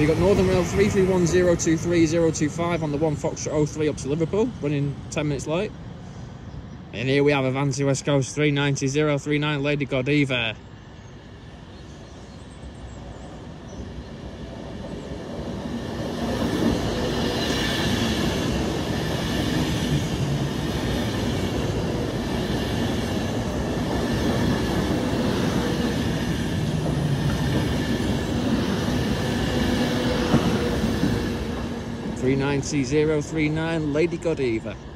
We got Northern Rail 331023025 on the 1 Foxtrot 03 up to Liverpool, running 10 minutes late. And here we have Avanti West Coast 390039 Lady Godiva. Three 9C039 Lady Godiva.